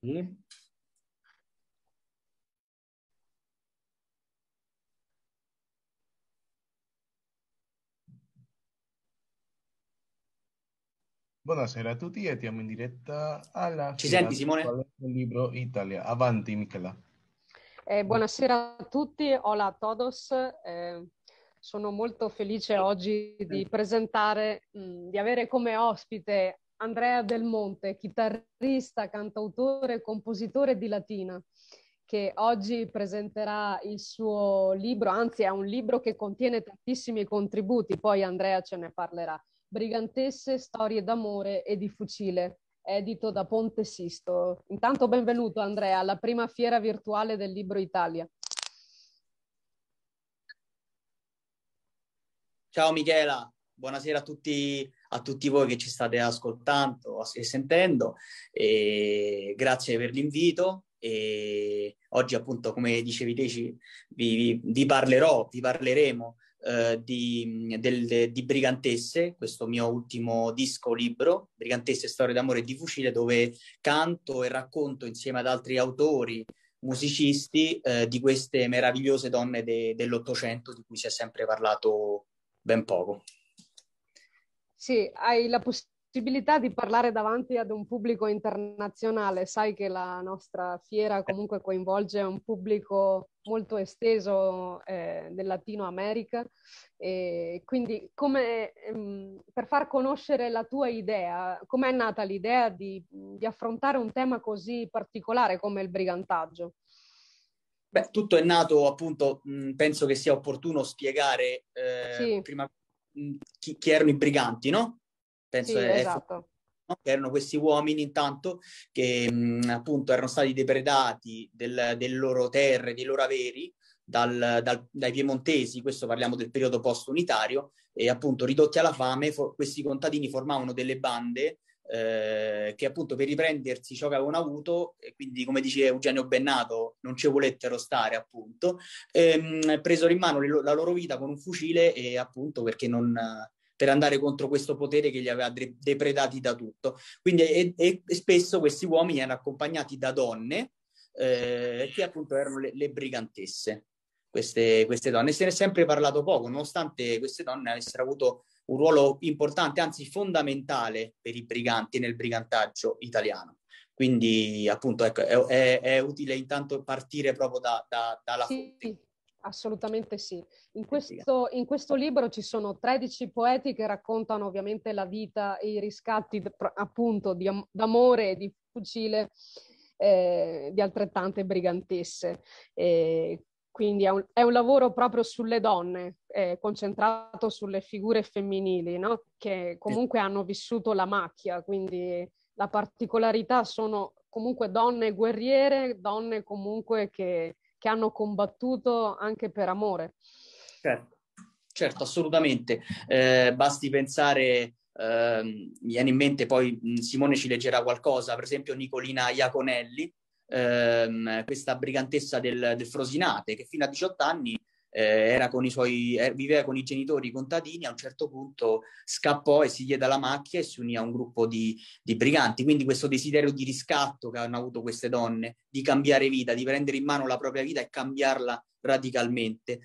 Sì. Buonasera a tutti e siamo in diretta alla Ci Fiera senti, Simone? Virtuale del Libro Italia. Avanti, Michela. Buonasera a tutti, hola a todos. Sono molto felice oggi di presentare, di avere come ospite Andrea Del Monte, chitarrista, cantautore e compositore di Latina, che oggi presenterà il suo libro, anzi è un libro che contiene tantissimi contributi, poi Andrea ce ne parlerà. Brigantesse, storie d'amore e di fucile, edito da Ponte Sisto. Intanto benvenuto Andrea alla prima fiera virtuale del Libro Italia. Ciao Michela, buonasera a tutti voi che ci state ascoltando e sentendo. E grazie per l'invito. E oggi, appunto, come dicevi te, vi parleremo di Brigantesse, questo mio ultimo disco libro, Brigantesse, storie d'amore e di fucile, dove canto e racconto insieme ad altri autori musicisti di queste meravigliose donne dell'Ottocento di cui si è sempre parlato ben poco. Sì, hai la possibilità di parlare davanti ad un pubblico internazionale. Sai che la nostra fiera comunque coinvolge un pubblico molto esteso del Latino America. E quindi per far conoscere la tua idea, com'è nata l'idea di affrontare un tema così particolare come il brigantaggio? Beh, tutto è nato appunto, penso che sia opportuno spiegare Sì, prima chi erano i briganti, no? Penso sì, è esatto. no? Che erano questi uomini intanto che appunto erano stati depredati delle loro terre, dei loro averi dai piemontesi, questo parliamo del periodo post-unitario, e appunto ridotti alla fame questi contadini formavano delle bande che appunto per riprendersi ciò che avevano avuto, e quindi come dice Eugenio Bennato, non ci volettero stare appunto, presero in mano la loro vita con un fucile e appunto perché non per andare contro questo potere che li aveva depredati da tutto. Quindi e spesso questi uomini erano accompagnati da donne che appunto erano le brigantesse. Queste donne. Se ne è sempre parlato poco, nonostante queste donne avessero avuto un ruolo importante, anzi fondamentale per i briganti nel brigantaggio italiano. Quindi appunto ecco, è utile intanto partire proprio dalla fonte. Sì, assolutamente sì. In questo libro ci sono 13 poeti che raccontano ovviamente la vita e i riscatti appunto d'amore e di fucile di altrettante brigantesse. Quindi è un lavoro proprio sulle donne, concentrato sulle figure femminili, no? Che comunque hanno vissuto la macchia, quindi la particolarità sono comunque donne guerriere, donne comunque che hanno combattuto anche per amore. Certo, certo, assolutamente. Basti pensare, mi viene in mente poi Simone ci leggerà qualcosa, per esempio Nicolina Iaconelli, questa brigantessa del Frosinate, che fino a 18 anni era con viveva con i genitori contadini, a un certo punto scappò e si diede alla macchia e si unì a un gruppo di briganti. Quindi questo desiderio di riscatto che hanno avuto queste donne, di cambiare vita, di prendere in mano la propria vita e cambiarla radicalmente.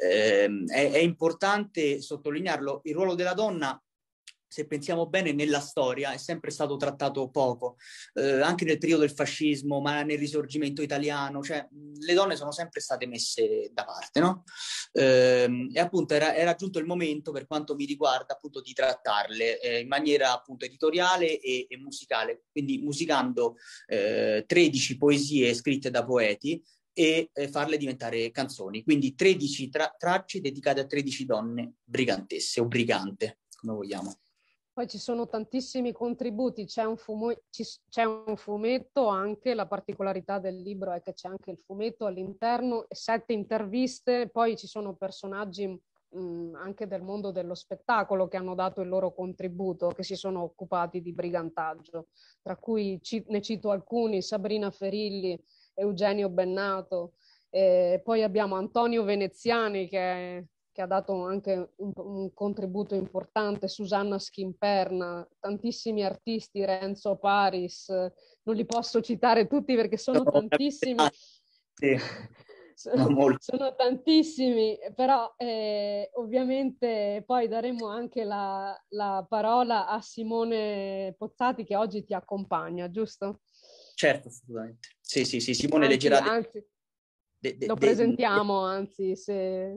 È importante sottolinearlo, il ruolo della donna, se pensiamo bene, nella storia è sempre stato trattato poco, anche nel periodo del fascismo, ma nel risorgimento italiano, cioè le donne sono sempre state messe da parte, no? E appunto era giunto il momento, per quanto mi riguarda, appunto di trattarle in maniera appunto editoriale e musicale, quindi musicando 13 poesie scritte da poeti e farle diventare canzoni. Quindi 13 tracce dedicate a 13 donne brigantesse o brigante, come vogliamo. Poi ci sono tantissimi contributi, c'è un fumetto anche, la particolarità del libro è che c'è anche il fumetto all'interno, 7 interviste, poi ci sono personaggi anche del mondo dello spettacolo che hanno dato il loro contributo, che si sono occupati di brigantaggio, tra cui ne cito alcuni, Sabrina Ferilli, Eugenio Bennato, poi abbiamo Antonio Veneziani che che ha dato anche un contributo importante, Susanna Schimperna, tantissimi artisti, Renzo Paris, non li posso citare tutti perché sono tantissimi. Sì. Sono tantissimi, però ovviamente poi daremo anche la parola a Simone Pozzati che oggi ti accompagna, giusto? Certo, assolutamente. Sì, Simone leggerà... Anzi, lo presentiamo, anzi, se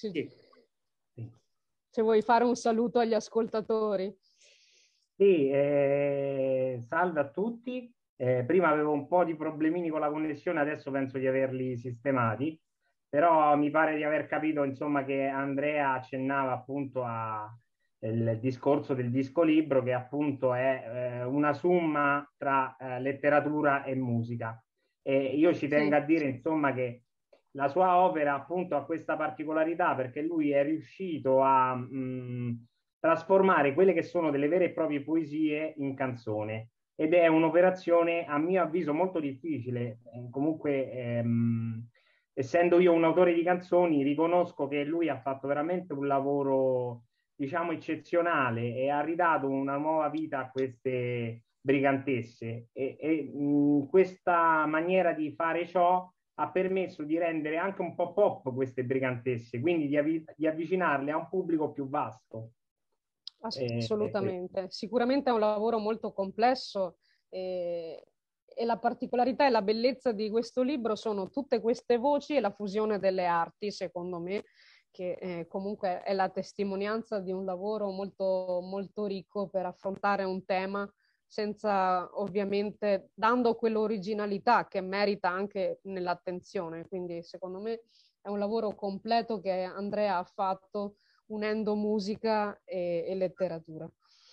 vuoi fare un saluto agli ascoltatori. Sì, salve a tutti. Prima avevo un po' di problemini con la connessione, adesso penso di averli sistemati, però mi pare di aver capito, insomma, che Andrea accennava appunto al discorso del disco libro, che appunto è una summa tra letteratura e musica. E io ci tengo a dire, insomma, che la sua opera appunto ha questa particolarità perché lui è riuscito a trasformare quelle che sono delle vere e proprie poesie in canzone, ed è un'operazione a mio avviso molto difficile. Comunque essendo io un autore di canzoni riconosco che lui ha fatto veramente un lavoro, diciamo, eccezionale e ha ridato una nuova vita a queste brigantesse, e questa maniera di fare ciò ha permesso di rendere anche un po' pop queste brigantesse, quindi di avvicinarle a un pubblico più vasto. Assolutamente, sicuramente è un lavoro molto complesso e la particolarità e la bellezza di questo libro sono tutte queste voci e la fusione delle arti, secondo me, che comunque è la testimonianza di un lavoro molto, molto ricco per affrontare un tema senza, ovviamente, dando quell'originalità che merita anche nell'attenzione. Quindi secondo me è un lavoro completo che Andrea ha fatto unendo musica e letteratura.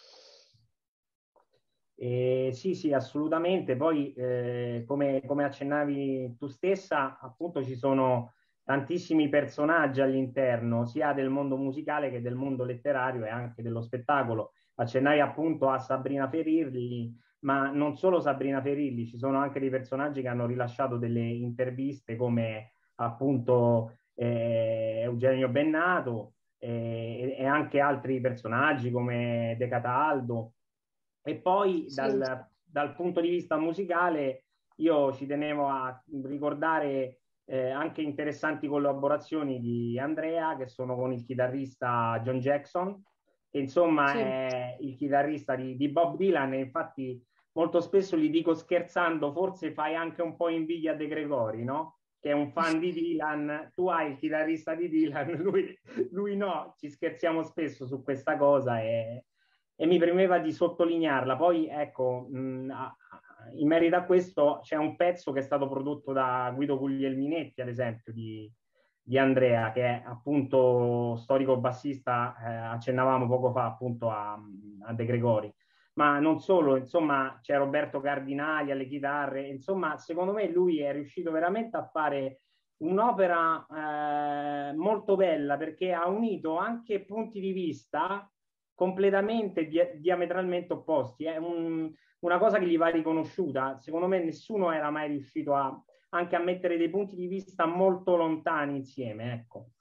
Sì, assolutamente. Poi, come accennavi tu stessa, appunto ci sono tantissimi personaggi all'interno, sia del mondo musicale che del mondo letterario e anche dello spettacolo. Accennavi appunto a Sabrina Ferilli, ma non solo Sabrina Ferilli, ci sono anche dei personaggi che hanno rilasciato delle interviste come appunto Eugenio Bennato, e anche altri personaggi come De Cataldo. E poi dal punto di vista musicale io ci tenevo a ricordare anche interessanti collaborazioni di Andrea, che sono con il chitarrista John Jackson, che insomma è il chitarrista di Bob Dylan, e infatti molto spesso gli dico scherzando, forse fai anche un po' invidia a De Gregori, no? Che è un fan di Dylan, tu hai il chitarrista di Dylan, lui no, ci scherziamo spesso su questa cosa e mi premeva di sottolinearla. Poi ecco, in merito a questo c'è un pezzo che è stato prodotto da Guido Guglielminetti, ad esempio, di Andrea, che è appunto storico bassista, accennavamo poco fa appunto a De Gregori. Ma non solo, insomma, c'è Roberto Cardinali alle chitarre, insomma, secondo me lui è riuscito veramente a fare un'opera molto bella, perché ha unito anche punti di vista completamente diametralmente opposti. È una cosa che gli va riconosciuta. Secondo me nessuno era mai riuscito anche a mettere dei punti di vista molto lontani insieme, ecco.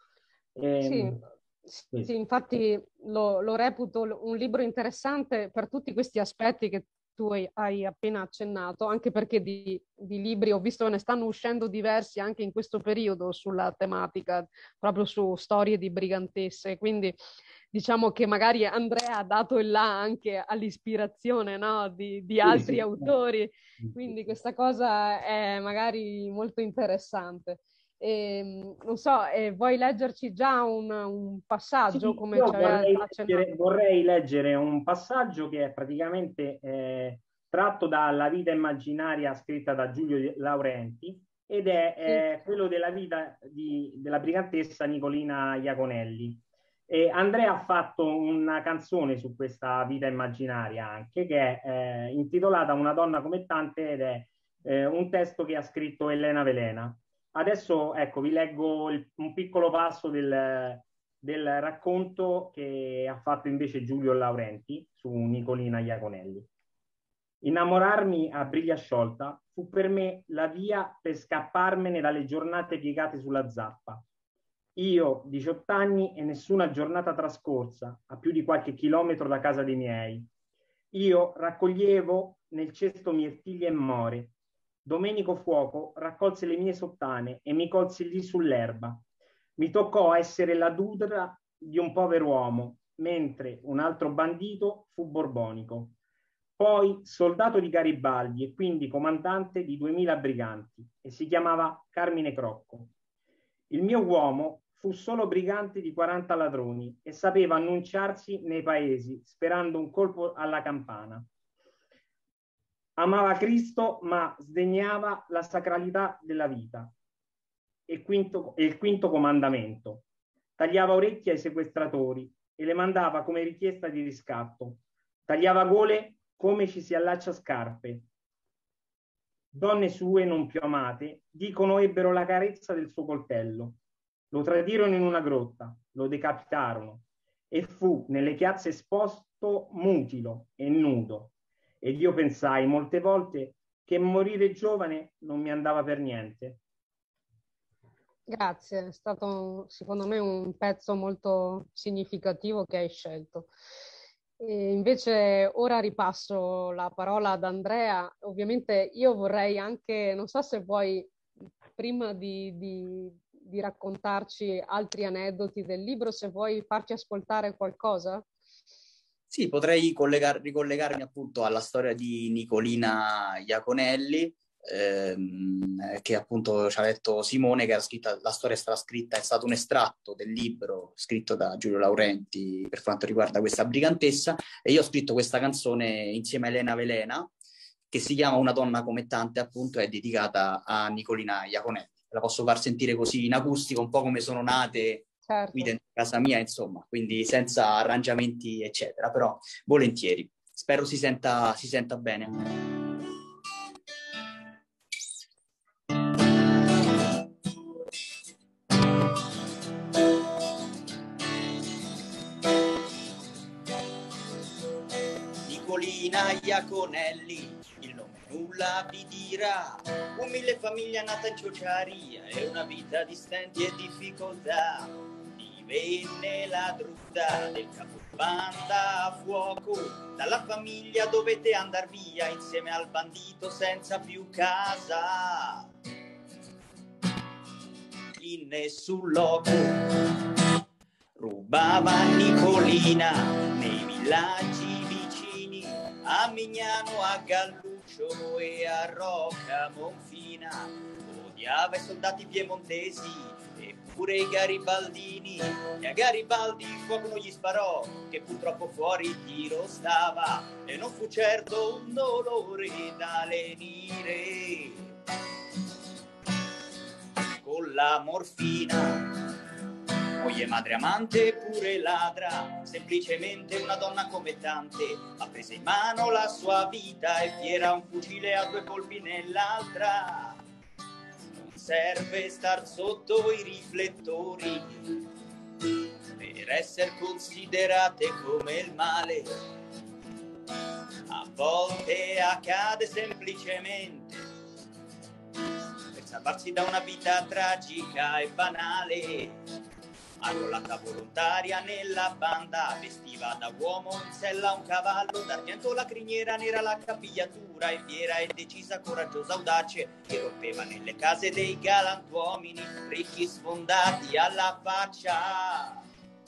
Sì, infatti lo reputo un libro interessante per tutti questi aspetti che tu hai appena accennato, anche perché di libri ho visto che ne stanno uscendo diversi anche in questo periodo sulla tematica, proprio su storie di brigantesse, quindi diciamo che magari Andrea ha dato il là anche all'ispirazione, no? di altri autori, quindi questa cosa è magari molto interessante. Non so, vuoi leggerci già un passaggio? Sì, come io ci aveva accennato? vorrei leggere un passaggio che è praticamente tratto dalla vita immaginaria scritta da Giulio Laurenti, ed è quello della vita della brigantessa Nicolina Iaconelli. E Andrea ha fatto una canzone su questa vita immaginaria anche, che è intitolata Una donna come tante, ed è un testo che ha scritto Elena Velena. Adesso ecco, vi leggo un piccolo passo del racconto che ha fatto invece Giulio Laurenti su Nicolina Iaconelli. Innamorarmi a briglia sciolta fu per me la via per scapparmene dalle giornate piegate sulla zappa. Io, 18 anni e nessuna giornata trascorsa a più di qualche chilometro da casa dei miei. Io raccoglievo nel cesto mirtiglie e more. Domenico Fuoco raccolse le mie sottane e mi colse lì sull'erba. Mi toccò essere la dudra di un povero uomo, mentre un altro bandito fu borbonico. Poi soldato di Garibaldi e quindi comandante di 2000 briganti, e si chiamava Carmine Crocco. Il mio uomo fu solo brigante di 40 ladroni e sapeva annunciarsi nei paesi sperando un colpo alla campana. Amava Cristo ma sdegnava la sacralità della vita. E il quinto comandamento. Tagliava orecchie ai sequestratori e le mandava come richiesta di riscatto. Tagliava gole come ci si allaccia scarpe. Donne sue non più amate dicono ebbero la carezza del suo coltello. Lo tradirono in una grotta, lo decapitarono e fu nelle chiazze esposto mutilo e nudo. Ed io pensai molte volte che morire giovane non mi andava per niente. Grazie, è stato secondo me un pezzo molto significativo che hai scelto. E invece ora ripasso la parola ad Andrea. Ovviamente io vorrei anche, non so se vuoi, prima di raccontarci altri aneddoti del libro, se vuoi farci ascoltare qualcosa. Sì, potrei ricollegarmi appunto alla storia di Nicolina Iaconelli, che appunto ci ha detto Simone, che era scritta, la storia è stata scritta, è stato un estratto del libro scritto da Giulio Laurenti per quanto riguarda questa brigantessa, e io ho scritto questa canzone insieme a Elena Velena, che si chiama Una donna come tante, appunto è dedicata a Nicolina Iaconelli. La posso far sentire così in acustico, un po' come sono nate qui dentro casa mia, insomma, quindi senza arrangiamenti eccetera, però volentieri. Spero si senta bene. Nicolina Iaconelli, il nome nulla vi dirà, umile famiglia nata in ciociaria e una vita di stenti e difficoltà. Divenne la druda del capobanda a fuoco, dalla famiglia dovete andar via insieme al bandito senza più casa. In nessun loco rubava Nicolina nei villaggi vicini, a Mignano, a Galluccio e a Rocca Monfina. Odiava i soldati piemontesi e pure i garibaldini, e a Garibaldi fuoco non gli sparò, che purtroppo fuori tiro stava, e non fu certo un dolore da lenire. Con la morfina, moglie, madre, amante, pure ladra, semplicemente una donna come tante, ha preso in mano la sua vita e fiera un fucile a 2 colpi nell'altra. Non serve star sotto i riflettori per essere considerate come il male. A volte accade semplicemente per salvarsi da una vita tragica e banale. Arruolata volontaria nella banda, vestiva da uomo in sella un cavallo d'argento, la criniera nera, la capigliatura e fiera e decisa, coraggiosa, audace, che rompeva nelle case dei galantuomini, ricchi sfondati alla faccia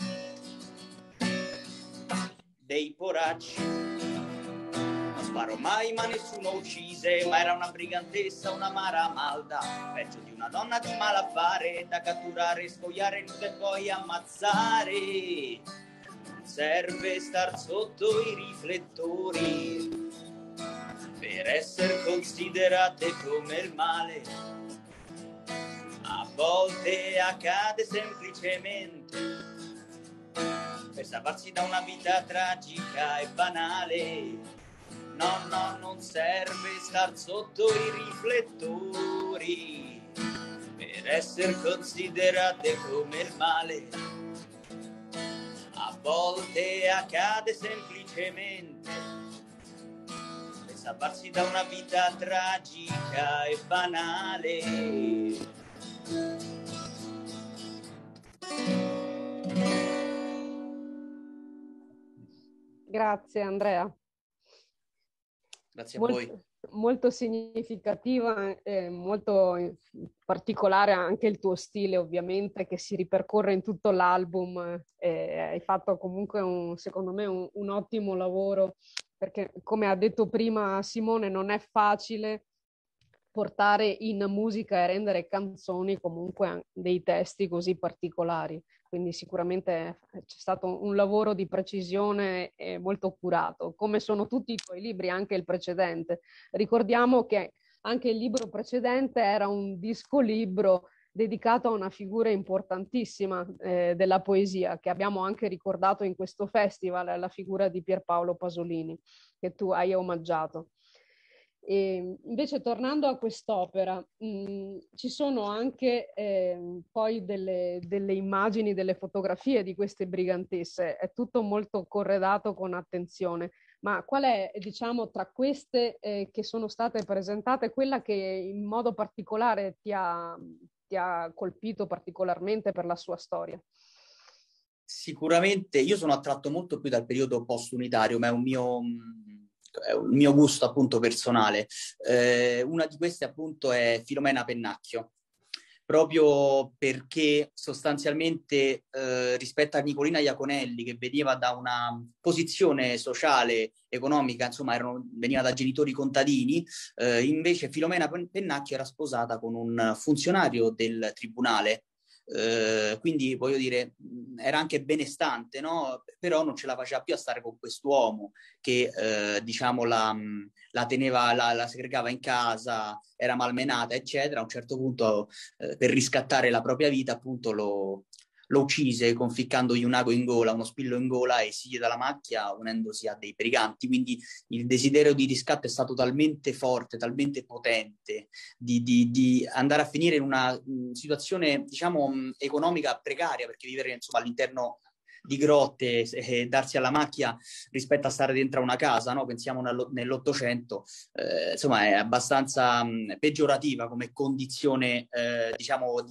dei poracci. Sparo mai, ma nessuno uccise, ma era una brigantessa, una maramalda, peggio di una donna di malaffare, da catturare, scoiare nuda e poi ammazzare. Non serve star sotto i riflettori per essere considerate come il male. A volte accade semplicemente per salvarsi da una vita tragica e banale. No, non serve star sotto i riflettori per essere considerate come il male. A volte accade semplicemente per salvarsi da una vita tragica e banale. Grazie Andrea. Grazie a voi. Molto significativa, molto particolare anche il tuo stile, ovviamente, che si ripercorre in tutto l'album. Hai fatto comunque, secondo me, un ottimo lavoro, perché come ha detto prima Simone, non è facile portare in musica e rendere canzoni comunque dei testi così particolari. Quindi sicuramente c'è stato un lavoro di precisione molto curato, come sono tutti i tuoi libri, anche il precedente. Ricordiamo che anche il libro precedente era un disco libro dedicato a una figura importantissima della poesia, che abbiamo anche ricordato in questo festival, la figura di Pierpaolo Pasolini, che tu hai omaggiato. E invece tornando a quest'opera, ci sono anche poi delle immagini, delle fotografie di queste brigantesse, è tutto molto corredato con attenzione, ma qual è, diciamo, tra queste che sono state presentate, quella che in modo particolare ti ha colpito particolarmente per la sua storia? Sicuramente io sono attratto molto più dal periodo post-unitario, ma è un mio gusto appunto personale. Una di queste appunto è Filomena Pennacchio, proprio perché sostanzialmente rispetto a Nicolina Iaconelli, che veniva da una posizione sociale, economica, insomma veniva da genitori contadini, invece Filomena Pennacchio era sposata con un funzionario del tribunale. Quindi voglio dire, era anche benestante, no? Però non ce la faceva più a stare con quest'uomo che diciamo la teneva, la segregava in casa, era malmenata, eccetera. A un certo punto, per riscattare la propria vita, appunto lo uccise conficcandogli un ago in gola, uno spillo in gola, e si diede dalla macchia unendosi a dei briganti. Quindi il desiderio di riscatto è stato talmente forte, talmente potente, di andare a finire in una situazione, diciamo, economica precaria, perché vivere, insomma, all'interno di grotte e darsi alla macchia rispetto a stare dentro una casa, no? Pensiamo nell'Ottocento, insomma è abbastanza peggiorativa come condizione, diciamo,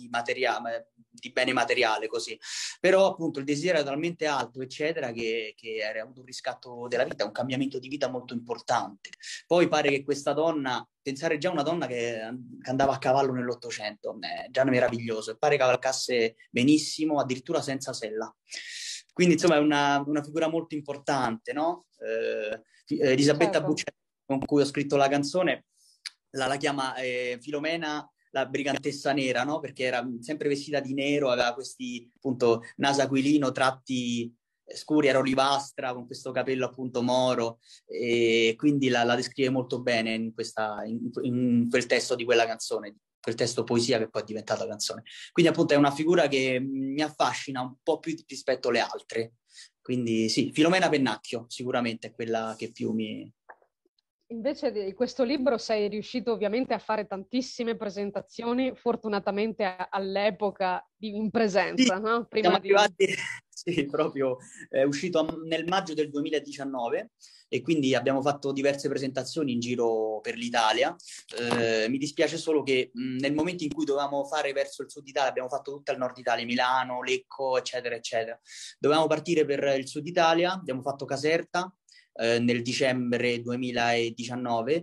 di bene materiale, così. Però appunto il desiderio era talmente alto, eccetera, che era avuto un riscatto della vita, un cambiamento di vita molto importante. Poi pare che questa donna, pensare già a una donna che andava a cavallo nell'Ottocento, già meraviglioso, e pare cavalcasse benissimo, addirittura senza sella. Quindi insomma è una figura molto importante, no? Elisabetta Certo. Buccelli, con cui ho scritto la canzone, la chiama Filomena la brigantessa nera, no? Perché era sempre vestita di nero, aveva questi appunto naso aquilino, tratti scuri, era olivastra, con questo capello appunto moro, e quindi la descrive molto bene in quel testo di quella canzone, quel testo poesia che poi è diventata canzone. Quindi appunto è una figura che mi affascina un po' più rispetto alle altre. Quindi sì, Filomena Pennacchio sicuramente è quella che più mi... Invece di questo libro sei riuscito ovviamente a fare tantissime presentazioni, fortunatamente all'epoca in presenza, Sì, no? siamo arrivati, sì, proprio è uscito nel maggio del 2019 e quindi abbiamo fatto diverse presentazioni in giro per l'Italia. Mi dispiace solo che nel momento in cui dovevamo fare verso il sud Italia, abbiamo fatto tutto il nord Italia, Milano, Lecco, eccetera, eccetera. Dovevamo partire per il sud Italia, abbiamo fatto Caserta nel dicembre 2019,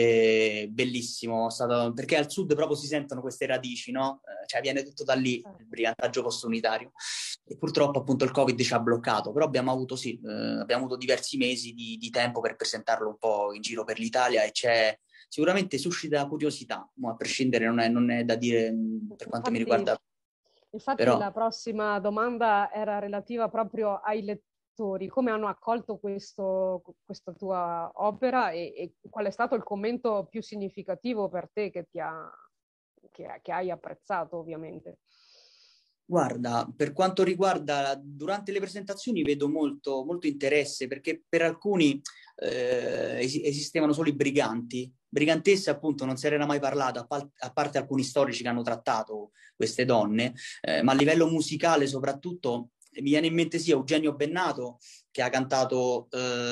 bellissimo, perché al sud proprio si sentono queste radici, no? Cioè viene tutto da lì, il brigantaggio post-unitario. E purtroppo appunto il Covid ci ha bloccato, però abbiamo avuto diversi mesi di tempo per presentarlo un po' in giro per l'Italia, e sicuramente suscita curiosità, a prescindere non è da dire per quanto mi riguarda. Infatti però... la prossima domanda era relativa proprio ai lettori, come hanno accolto questa tua opera e qual è stato il commento più significativo per te che hai apprezzato ovviamente. Guarda, per quanto riguarda durante le presentazioni vedo molto, molto interesse, perché per alcuni esistevano solo i briganti. Brigantesse appunto non se n'era mai parlato, a parte alcuni storici che hanno trattato queste donne, ma a livello musicale soprattutto mi viene in mente sia Eugenio Bennato, che ha cantato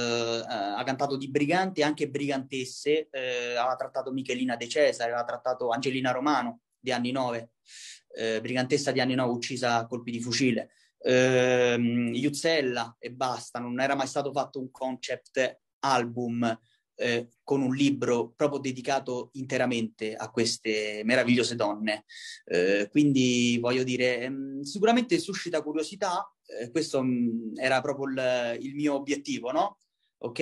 di briganti e anche brigantesse, aveva trattato Michelina De Cesare, aveva trattato Angelina Romano di anni 9, brigantessa di anni 9 uccisa a colpi di fucile. Yuzzella e basta, non era mai stato fatto un concept album con un libro proprio dedicato interamente a queste meravigliose donne. Quindi voglio dire, sicuramente suscita curiosità, questo era proprio il mio obiettivo, no? Ok?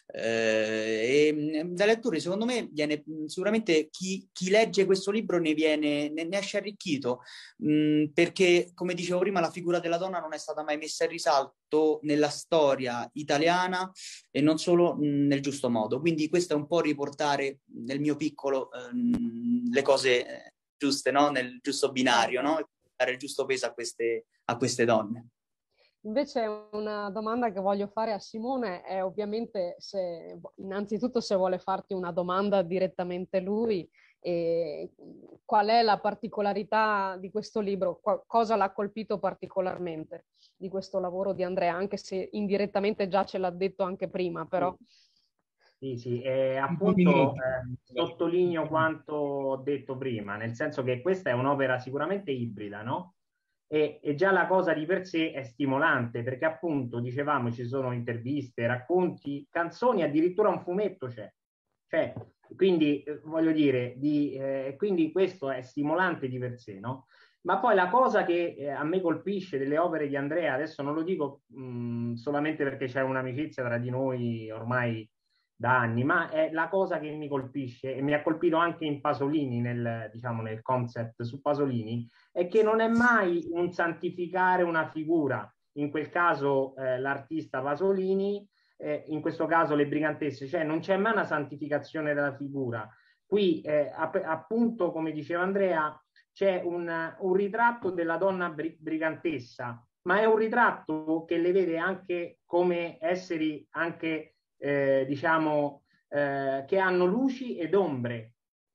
Da lettori, secondo me, viene sicuramente chi legge questo libro ne esce arricchito, perché, come dicevo prima, la figura della donna non è stata mai messa in risalto nella storia italiana e non solo nel giusto modo. Quindi questo è un po' riportare nel mio piccolo le cose giuste, no? Nel giusto binario, no? E dare il giusto peso a queste donne. Invece una domanda che voglio fare a Simone è ovviamente innanzitutto se vuole farti una domanda direttamente lui, e qual è la particolarità di questo libro, cosa l'ha colpito particolarmente di questo lavoro di Andrea, anche se indirettamente già ce l'ha detto anche prima, però. Sì, appunto sottolineo quanto ho detto prima, nel senso che questa è un'opera sicuramente ibrida, no? E già la cosa di per sé è stimolante, perché appunto, dicevamo, ci sono interviste, racconti, canzoni, addirittura un fumetto c'è. Cioè, quindi, voglio dire, quindi questo è stimolante di per sé, no? Ma poi la cosa che a me colpisce delle opere di Andrea, adesso non lo dico solamente perché c'è un'amicizia tra di noi ormai da anni, ma è la cosa che mi colpisce e mi ha colpito anche in Pasolini, diciamo, nel concept su Pasolini, è che non è mai un santificare una figura, in quel caso l'artista Pasolini, in questo caso le brigantesse, cioè non c'è mai una santificazione della figura. Qui appunto, come diceva Andrea, c'è un ritratto della donna brigantessa, ma è un ritratto che le vede anche come esseri anche diciamo che hanno luci ed ombre.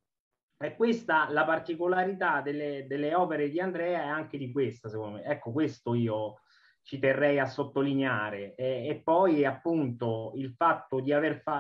E questa la particolarità delle opere di Andrea è anche di questa, secondo me. Ecco, questo io ci terrei a sottolineare. E poi appunto il fatto di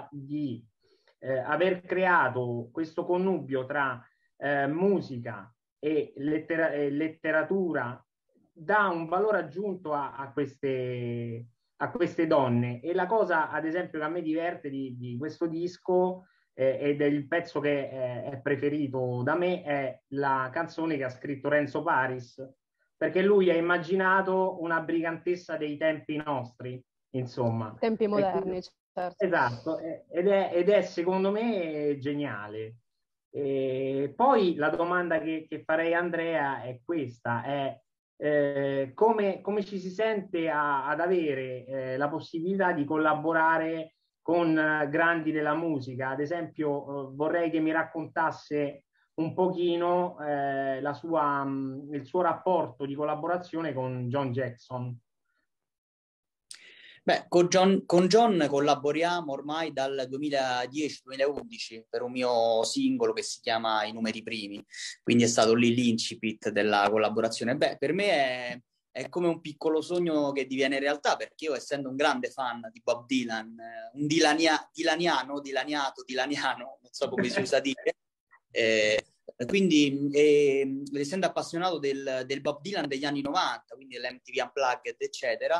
aver creato questo connubio tra musica e letteratura dà un valore aggiunto a queste donne. E la cosa, ad esempio, che a me diverte di questo disco ed è il pezzo che è preferito da me, è la canzone che ha scritto Renzo Paris, perché lui ha immaginato una brigantessa dei tempi nostri, insomma. Tempi moderni, certo. Esatto, ed è secondo me geniale. E poi la domanda che farei a Andrea è questa, è come ci si sente ad avere la possibilità di collaborare con grandi della musica. Ad esempio, vorrei che mi raccontasse un pochino il suo rapporto di collaborazione con John Jackson. Beh, con John collaboriamo ormai dal 2010-2011 per un mio singolo che si chiama I numeri primi, quindi è stato lì l'incipit della collaborazione. Beh, per me è come un piccolo sogno che diviene realtà, perché io, essendo un grande fan di Bob Dylan, un dilaniano, non so come si usa dire, quindi essendo appassionato del Bob Dylan degli anni 90, quindi dell'MTV Unplugged eccetera,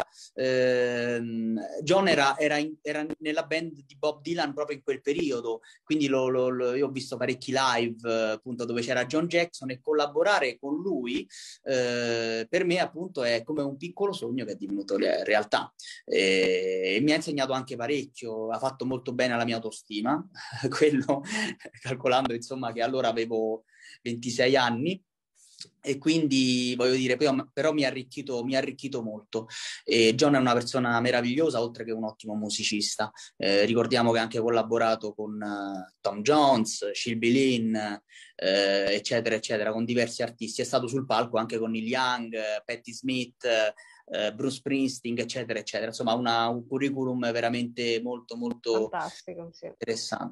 John era nella band di Bob Dylan proprio in quel periodo, quindi io ho visto parecchi live appunto dove c'era John Jackson, e collaborare con lui per me appunto è come un piccolo sogno che è divenuto realtà, e mi ha insegnato anche parecchio, ha fatto molto bene alla mia autostima quello, calcolando insomma che allora avevo 26 anni, e quindi voglio dire, però mi ha arricchito molto. E John è una persona meravigliosa, oltre che un ottimo musicista. Ricordiamo che ha anche collaborato con Tom Jones, Sylvie Lynn, eccetera eccetera, con diversi artisti. È stato sul palco anche con Neil Young, Patti Smith, Bruce Springsteen, eccetera eccetera. Insomma un curriculum veramente molto molto fantastico, sì. interessante.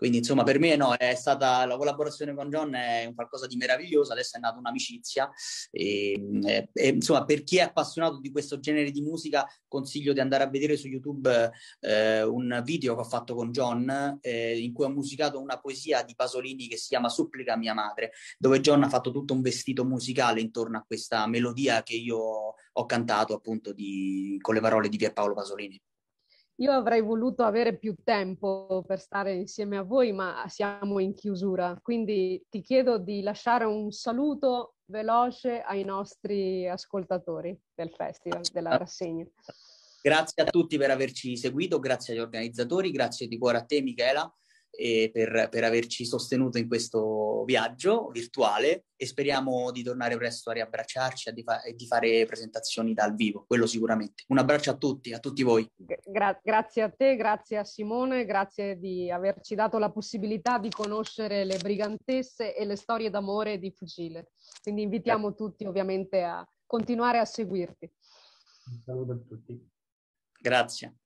Quindi insomma per me no, è stata la collaborazione con John è un qualcosa di meraviglioso, adesso è nata un'amicizia insomma per chi è appassionato di questo genere di musica consiglio di andare a vedere su YouTube un video che ho fatto con John in cui ho musicato una poesia di Pasolini che si chiama Supplica mia madre, dove John ha fatto tutto un vestito musicale intorno a questa melodia che io ho cantato appunto con le parole di Pierpaolo Pasolini. Io avrei voluto avere più tempo per stare insieme a voi, ma siamo in chiusura, quindi ti chiedo di lasciare un saluto veloce ai nostri ascoltatori del festival, della rassegna. Grazie a tutti per averci seguito, grazie agli organizzatori, grazie di cuore a te Michela per averci sostenuto in questo viaggio virtuale e speriamo di tornare presto a riabbracciarci e di fare presentazioni dal vivo, quello sicuramente. Un abbraccio a tutti voi. Grazie a te, grazie a Simone, grazie di averci dato la possibilità di conoscere le brigantesse e le storie d'amore di Fucile. Quindi invitiamo tutti ovviamente a continuare a seguirti. Un saluto a tutti. Grazie.